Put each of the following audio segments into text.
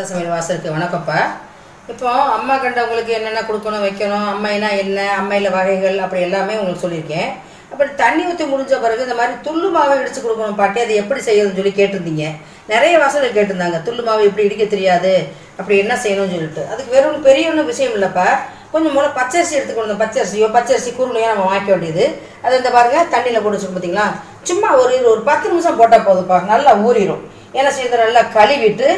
சமையல் வாசலுக்கு வணக்கம்ப்பா. இப்போ அம்மா கண்டவங்களுக்கு என்னென்ன கொடுக்கணும் வைக்கணும், அம்மைனா என்ன, அம்மையில் வகைகள் அப்படி எல்லாமே உங்களுக்கு சொல்லியிருக்கேன். அப்படி தண்ணி ஊற்றி முடிஞ்ச பிறகு இந்த மாதிரி துள்ளு மாவை இடித்து கொடுக்கணும் பாட்டி, அது எப்படி செய்யணும்னு சொல்லி கேட்டிருந்தீங்க. நிறைய வாசல் கேட்டிருந்தாங்க, துள்ளு மாவு இப்படி இடிக்க தெரியாது அப்படி என்ன செய்யணும்னு சொல்லிட்டு. அதுக்கு வெறும் பெரிய ஒன்றும் விஷயம் இல்லைப்பா. கொஞ்சம் மூலம் பச்சரிசி எடுத்துக்கணும். பச்சரிசி குருணையாக நம்ம வாங்கிக்க வேண்டியது. அது இந்த பாருங்க தண்ணியில் போட்டு வச்சுக்கணும் பார்த்தீங்களா. சும்மா ஒரு 10 நிமிஷம் போட்டால் போதும்ப்பா, நல்லா ஊறிடும். என்ன செய்யறது, நல்லா கழுவிட்டு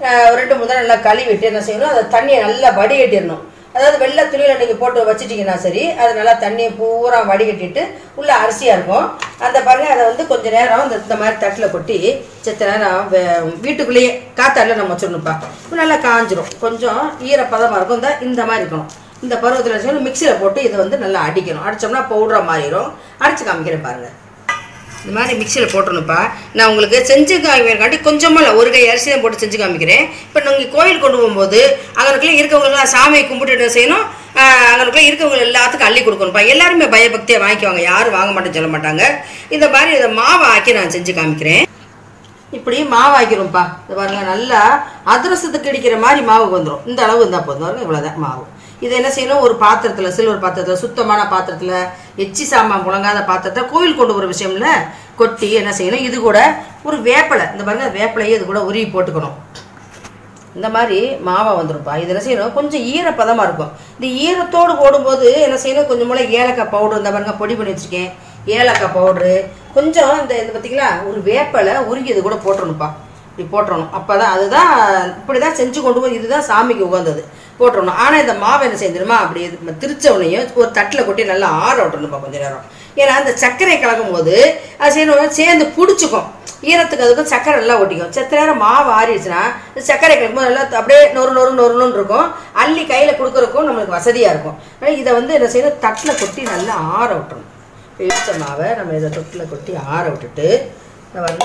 2-3 தடவை நல்லா கழுவிட்டு என்ன செய்யணும், அதை தண்ணியை நல்லா வடிகட்டிடணும். அதாவது வெள்ளை துணியில் நீங்கள் போட்டு வச்சுட்டிங்கன்னா சரி, அது நல்லா தண்ணியை பூரா வடிகட்டிட்டு உள்ள அரிசியாக இருக்கும். அந்த பாருங்க அதை வந்து கொஞ்சம் நேரம் இந்த மாதிரி தட்டில் கொட்டி செத்த நேரம் வீட்டுக்குள்ளேயே காத்தாடில் நம்ம வச்சிடணும்ப்பா. நல்லா காஞ்சிரும், கொஞ்சம் ஈரப்பதமாக இருக்கும். இந்த மாதிரி இருக்கணும். இந்த பருவத்தில் சொல்லி மிக்சியில் போட்டு இதை வந்து நல்லா அடிக்கணும். அடித்தோம்னா பவுடராக மாறிடும். அடித்து காமிக்கிறேன் பாருங்கள். இந்த மாதிரி மிக்சியில் போட்டணும்ப்பா. நான் உங்களுக்கு செஞ்சு காமிக்கிறேன்காட்டி கொஞ்சமாக இல்லை, ஒரு கை அரிசி தான் போட்டு செஞ்சு காமிக்கிறேன். இப்போ நீங்கள் கோயில் கொண்டு போகும்போது அங்கனுக்குள்ளே இருக்கவங்களாம் சாமியை கும்பிட்டு என்ன செய்யணும், அங்கனுக்குள்ளே இருக்கவங்க எல்லாத்துக்கும் அள்ளி கொடுக்கணும்ப்பா. எல்லாருமே பயபக்தியாக வாங்கிக்குவாங்க, யாரும் வாங்க மாட்டேன்னு சொல்ல மாட்டாங்க. இந்த மாதிரி இதை மாவை ஆக்கி நான் செஞ்சு காமிக்கிறேன். இப்படி மாவு ஆக்கிடும்ப்பா. இது பாருங்க, நல்லா அதிரசத்துக்கு இடிக்கிற மாதிரி மாவு வந்துடும். இந்த அளவு இருந்தால் போதும். பாருங்க, இவ்வளோதான் மாவு. இதை என்ன செய்யணும், ஒரு பாத்திரத்தில், சில்வர் பாத்திரத்தில், சுத்தமான பாத்திரத்தில், எச்சி சாமான் புழங்காத பாத்திரத்தை கோயில் கொண்டு போகிற விஷயம்ல கொட்டி என்ன செய்யணும், இது கூட ஒரு வேப்பிலை, இந்த பாருங்க வேப்பிலையே இது கூட உருவி போட்டுக்கணும். இந்த மாதிரி மாவை வந்துருப்பா. இது என்ன செய்யணும், கொஞ்சம் ஈரப்பதமாக இருக்கும். இந்த ஈரத்தோடு போடும்போது என்ன செய்யணும், கொஞ்சம் போல ஏலக்காய் பவுடர், இந்த பாருங்க பொடி பண்ணி வச்சுருக்கேன், ஏலக்காய் பவுட்ரு, கொஞ்சம் இந்த பார்த்தீங்களா ஒரு வேப்பிலை உருகி இது கூட போட்டுருணும்ப்பா. இப்படி போட்டுறணும். அப்போ தான் அதுதான் இப்படி தான் செஞ்சு கொண்டு போய் இதுதான் சாமிக்கு உகந்தது போட்டுறணும். ஆனால் இந்த மாவை என்ன செய்யணுமா, அப்படி திரிச்சவனையும் ஒரு தட்டில் கொட்டி நல்லா ஆற விட்டணும்ப்பா கொஞ்சம் நேரம். ஏன்னா அந்த சர்க்கரை கலக்கும் போது அது செய்யணும், சேர்ந்து பிடிச்சிக்கும். ஈரத்துக்கு அதுக்கும் சர்க்கரை நல்லா ஒட்டிக்கும். செத்த நேரம் மாவு ஆறிடுச்சுன்னா சர்க்கரை கலக்கும் போது நல்லா அப்படியே நொறுன்னு இருக்கும். அள்ளி கையில் கொடுக்குறக்கும் நம்மளுக்கு வசதியாக இருக்கும். இதை வந்து என்ன செய்யணும், தட்டில் கொட்டி நல்லா ஆற விட்டுறணும். இடிச்ச மாவை நம்ம இதை தொட்டில் கொட்டி ஆற விட்டுட்டு வந்து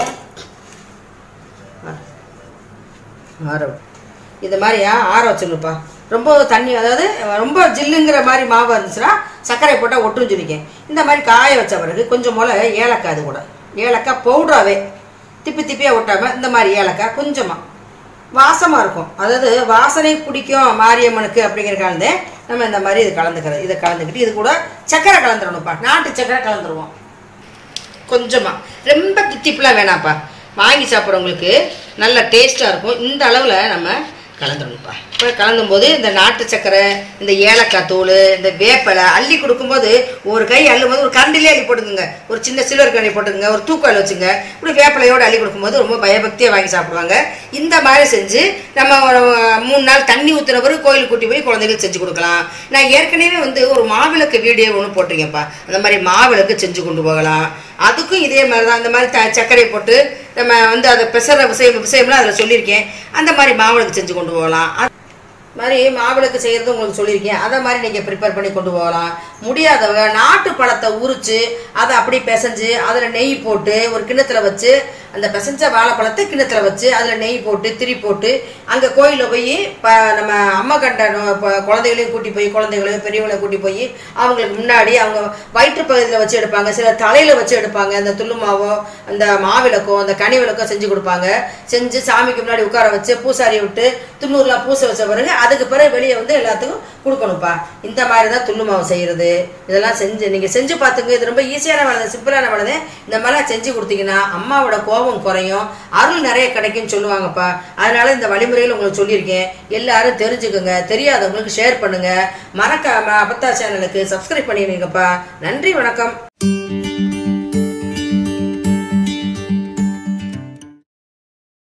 ஆற இது மாதிரி ஆற வச்சிடணும்ப்பா. ரொம்ப தண்ணி, அதாவது ரொம்ப ஜில்லுங்கிற மாதிரி மாவு இருந்துச்சுன்னா சர்க்கரை போட்டால் ஒட்டுன்னு சொல்லிக்கேன். இந்த மாதிரி காய வச்ச பிறகு கொஞ்சம் போல் ஏலக்காய், அது கூட ஏலக்காய் பவுடராகவே திப்பியாக ஒட்டாமல் இந்த மாதிரி ஏலக்காய் கொஞ்சமாக வாசமாக இருக்கும். அதாவது வாசனை பிடிக்கும் மாரியம்மனுக்கு அப்படிங்கிறக்காண்டே நம்ம இந்த மாதிரி இது கலந்துக்கிறது. இதை கலந்துக்கிட்டு இது கூட சர்க்கரை கலந்துடணும்ப்பா. நாட்டு சர்க்கரை கலந்துருவோம் கொஞ்சமாக. ரொம்ப தித்திப்புலாம் வேணாம்ப்பா, வாங்கி சாப்பிட்றவங்களுக்கு நல்ல டேஸ்ட்டாக இருக்கும். இந்த அளவில் நம்ம கலந்துடணும்ப்பா. இப்போ கலந்தும் போது இந்த நாட்டு சக்கரை, இந்த ஏலக்காய் தூள், இந்த வேப்பிலை அள்ளி கொடுக்கும்போது ஒரு கை அள்ளும் போது ஒரு கரண்டிலே அள்ளி போட்டுக்குங்க. ஒரு சின்ன சில்வர் கரண்டி போட்டுக்குங்க, ஒரு தூக்கால் வச்சுங்க. இப்படி வேப்பிலையோடு அள்ளி கொடுக்கும்போது ரொம்ப பயபக்தியாக வாங்கி சாப்பிடுவாங்க. இந்த மாதிரி செஞ்சு நம்ம 3 நாள் தண்ணி ஊற்றுன பிறகு கோயிலுக்கு கூட்டி போய் குழந்தைகளுக்கு செஞ்சு கொடுக்கலாம். நான் ஏற்கனவே வந்து ஒரு மாவிளக்கு வீடியோ ஒன்று போட்டிருக்கேன்ப்பா. அந்த மாதிரி மாவிளக்கு செஞ்சு கொண்டு போகலாம். அதுக்கும் இதே மாதிரி தான், இந்த மாதிரி சர்க்கரை போட்டு நம்ம வந்து அதை பெசற விஷயம்லாம் அதில் சொல்லியிருக்கேன். அந்த மாதிரி மாவிளக்கு செஞ்சு கொண்டு போகலாம். மாதிரி மாவிளக்கு செய்கிறது உங்களுக்கு சொல்லியிருக்கேன். அதை மாதிரி நீங்கள் ப்ரிப்பேர் பண்ணி கொண்டு போகலாம். முடியாதவங்க நாட்டு பழத்தை உரித்து அதை அப்படி பிசைஞ்சு அதில் நெய் போட்டு ஒரு கிண்ணத்தில் வச்சு, அந்த பிசைஞ்ச வாழைப்பழத்தை கிண்ணத்தில் வச்சு அதில் நெய் போட்டு திரி போட்டு அங்கே கோயிலில் போய் நம்ம அம்மா கண்ட குழந்தைகளையும் கூட்டி போய், குழந்தைகளையும் பெரியவங்களையும் கூட்டி போய் அவங்களுக்கு முன்னாடி அவங்க வயிற்று பகுதியில் வச்சு எடுப்பாங்க, சில தலையில் வச்சு எடுப்பாங்க. அந்த துள்ளு மாவோ அந்த மாவிளக்கோ அந்த கனி விளக்கோ செஞ்சு கொடுப்பாங்க. செஞ்சு சாமிக்கு முன்னாடி உட்கார வச்சு பூசாரியை விட்டு துண்ணூறுலாம் பூசை வச்ச பிறகு அதுக்கு பிறகு வெளியே வந்து எல்லாத்துக்கும் கொடுக்கணும்ப்பா. இந்த மாதிரி தான் துள்ளு மாவு செய்கிறது. இதெல்லாம் செஞ்சு நீங்கள் செஞ்சு பார்த்துங்க. இது ரொம்ப ஈஸியான வேலை, சிம்பிளான வேலை. இந்த மாதிரிலாம் செஞ்சு கொடுத்தீங்கன்னா அம்மாவோட கோபம் குறையும், அருள் நிறைய கிடைக்கும்னு சொல்லுவாங்கப்பா. அதனால இந்த வழிமுறைகள் உங்களுக்கு சொல்லியிருக்கேன். எல்லாரும் தெரிஞ்சுக்குங்க. தெரியாதவங்களுக்கு ஷேர் பண்ணுங்க. மறக்காம அப்பத்தா சேனலுக்கு சப்ஸ்கிரைப் பண்ணிடுங்கப்பா. நன்றி, வணக்கம்.